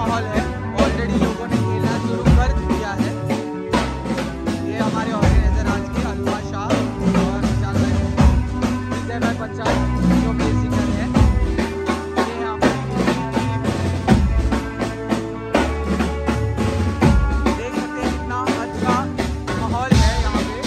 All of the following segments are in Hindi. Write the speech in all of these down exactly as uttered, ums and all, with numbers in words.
माहौल है, ऑलरेडी लोगों ने खेलना शुरू कर दिया है। ये हमारे ऑर्गेनाइजर आज के हलवा शाह और चल रहे विजय भाई बच्चा जो मेन सिंगर है। ये हमारे देख सकते हैं कितना अच्छा माहौल है यहाँ पे।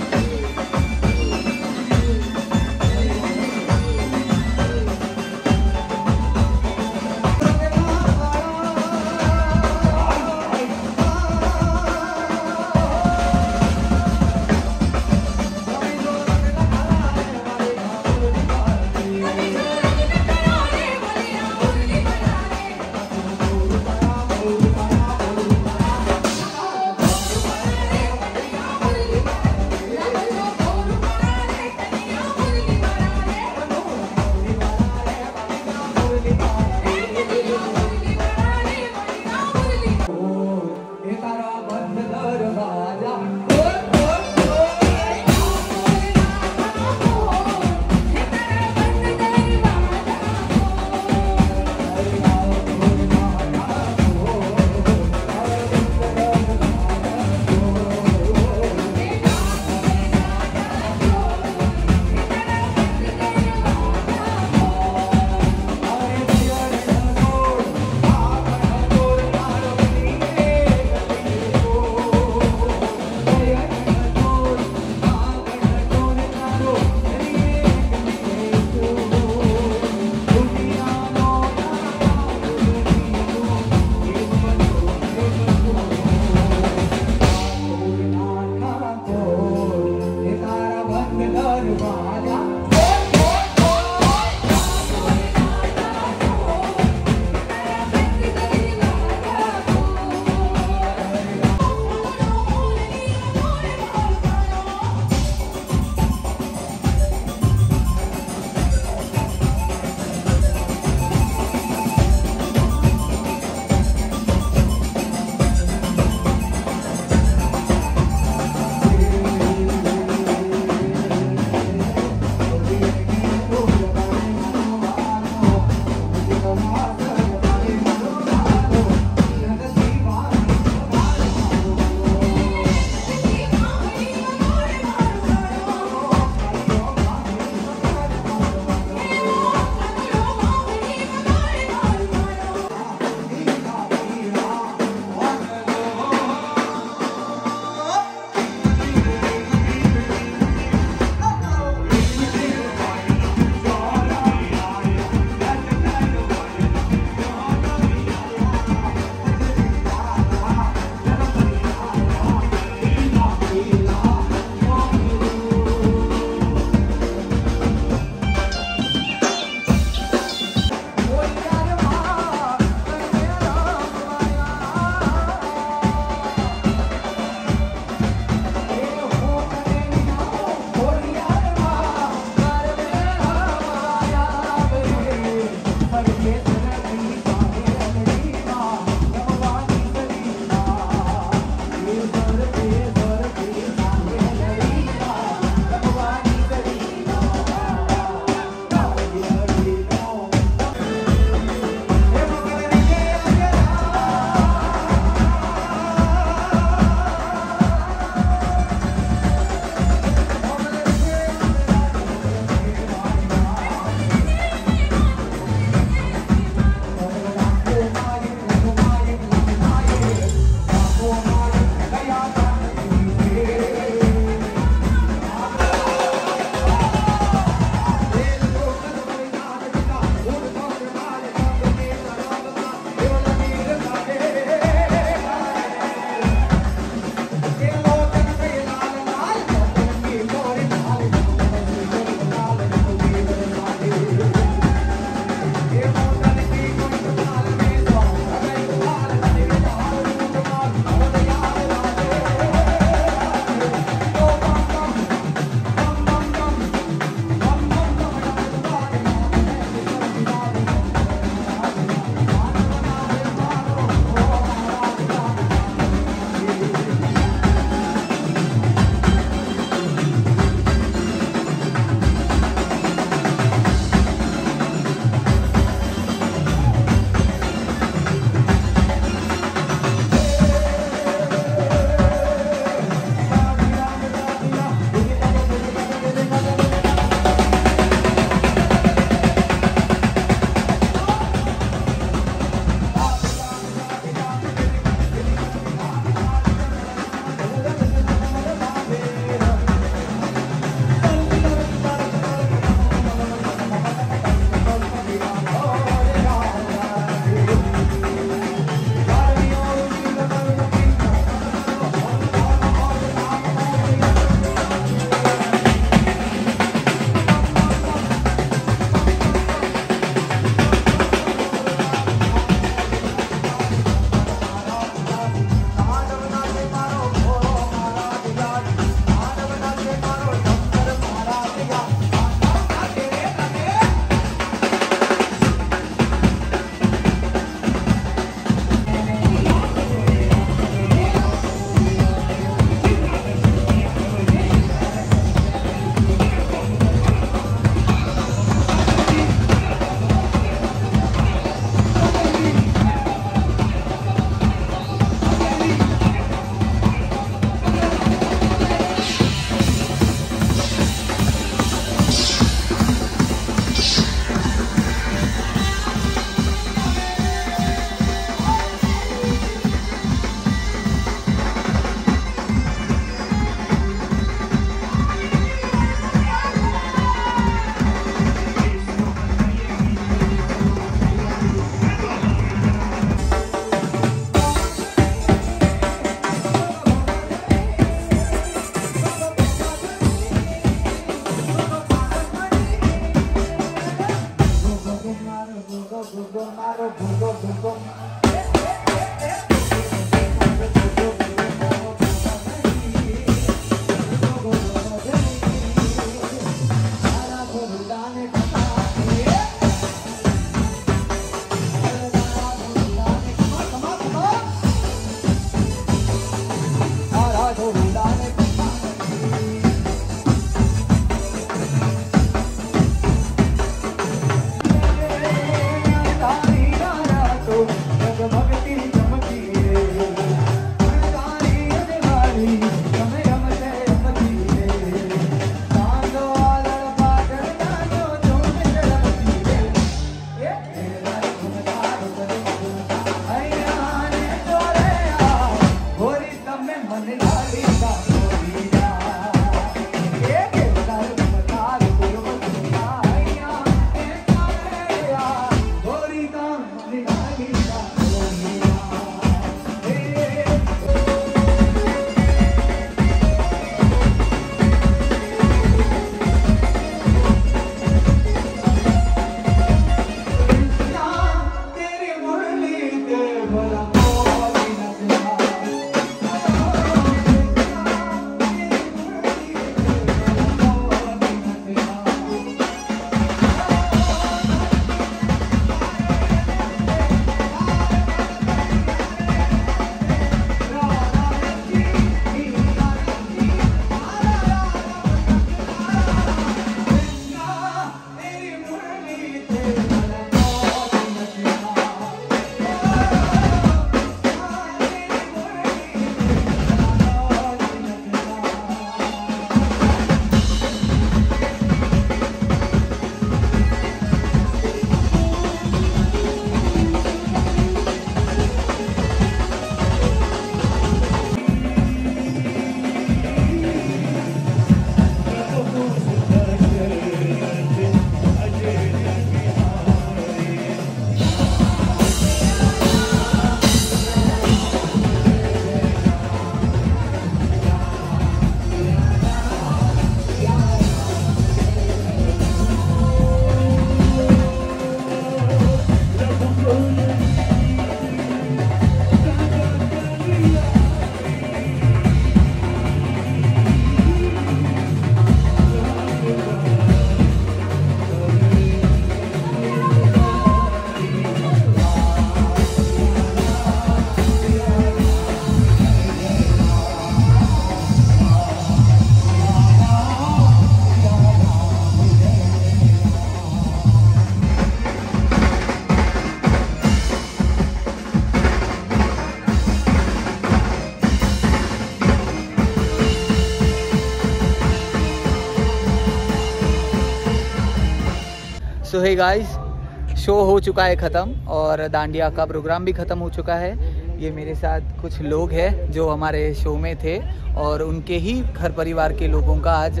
सो हे गाइस, शो हो चुका है ख़त्म और डांडिया का प्रोग्राम भी ख़त्म हो चुका है। ये मेरे साथ कुछ लोग हैं जो हमारे शो में थे और उनके ही घर परिवार के लोगों का आज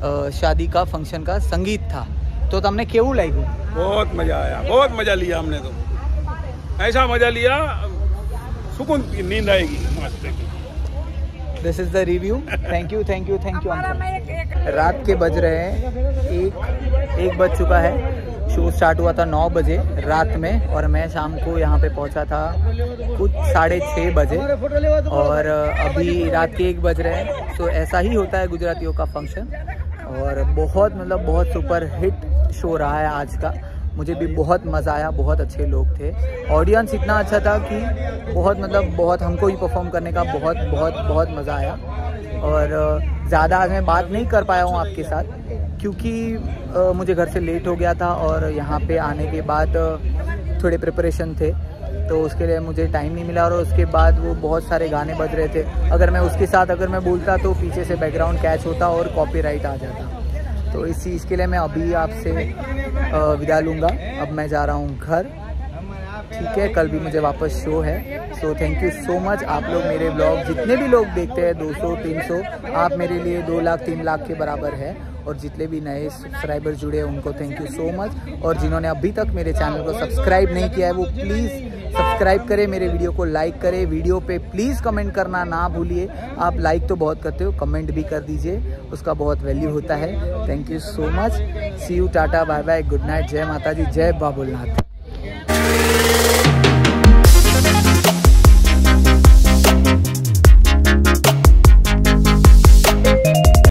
शादी का फंक्शन का संगीत था। तो तुमने क्यों लाई? बहुत मज़ा आया, बहुत मज़ा लिया हमने। तो ऐसा मज़ा लिया, सुकून की नींद आएगी मस्त। This is the review. Thank you thank you thank you. रात के बज रहे हैं एक एक बज चुका है। शो स्टार्ट हुआ था नौ बजे रात में और मैं शाम को यहाँ पे पहुँचा था कुछ साढ़े छः बजे और अभी रात के एक बज रहे हैं। तो ऐसा ही होता है गुजरातियों का फंक्शन और बहुत मतलब बहुत सुपर हिट शो रहा है आज का। मुझे भी बहुत मज़ा आया, बहुत अच्छे लोग थे। ऑडियंस इतना अच्छा था कि बहुत मतलब बहुत हमको ही परफॉर्म करने का बहुत बहुत बहुत मज़ा आया। और ज़्यादा आज मैं बात नहीं कर पाया हूँ आपके साथ क्योंकि आ, मुझे घर से लेट हो गया था और यहाँ पे आने के बाद थोड़े प्रिपरेशन थे तो उसके लिए मुझे टाइम नहीं मिला। और उसके बाद वो बहुत सारे गाने बज रहे थे, अगर मैं उसके साथ अगर मैं बोलता तो पीछे से बैकग्राउंड कैच होता और कॉपीराइट आ जाता। तो इस चीज़ के लिए मैं अभी आपसे विदा लूँगा। अब मैं जा रहा हूँ घर, ठीक है। कल भी मुझे वापस शो है। So thank you so much. आप लोग मेरे ब्लॉग जितने भी लोग देखते हैं दो सौ तीन सौ, आप मेरे लिए दो लाख तीन लाख के बराबर है। और जितने भी नए सब्सक्राइबर जुड़े हैं उनको थैंक यू सो मच। और जिन्होंने अभी तक मेरे चैनल को सब्सक्राइब नहीं किया है वो प्लीज़ सब्सक्राइब करें, मेरे वीडियो को लाइक करें। वीडियो पे प्लीज़ कमेंट करना ना भूलिए। आप लाइक तो बहुत करते हो, कमेंट भी कर दीजिए, उसका बहुत वैल्यू होता है। Thank you so much. See you, tata, bye bye, good night, जय माता दी, जय बाबुलनाथ।